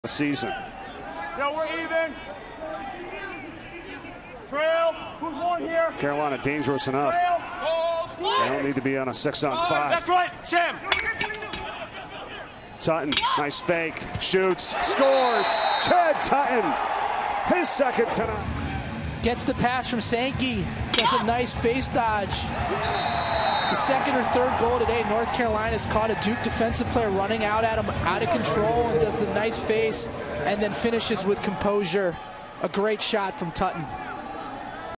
season. Yo, we're even. Trail. Who's one here? Carolina dangerous enough. They don't need to be on a 6-on-5. That's right, Sam. Tutton, nice fake, shoots, scores. Chad Tutton, his second tonight. Gets the pass from Sankey, does a nice face dodge. The second or third goal today, North Carolina's caught a Duke defensive player running out at him, out of control, and does the nice face, and then finishes with composure. A great shot from Tutton.